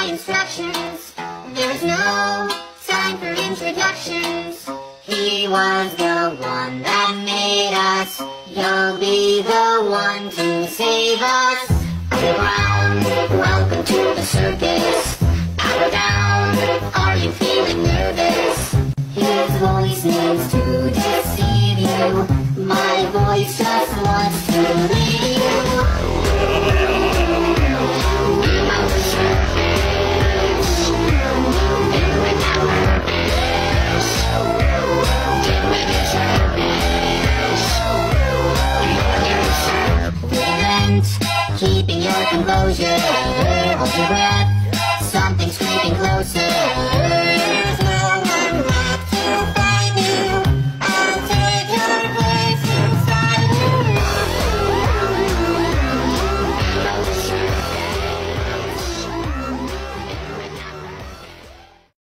my instructions. There's no time for introductions. He was the one that made us. You'll be the one to save us. Underground, welcome to the circus. Power down, are you feeling nervous? His voice needs to deceive you. My voice just wants to lead you. I'm on the surface. Doing our purpose. Doing your service. You're your servant. Keeping your composure. Hold your breath. Something's creeping closer.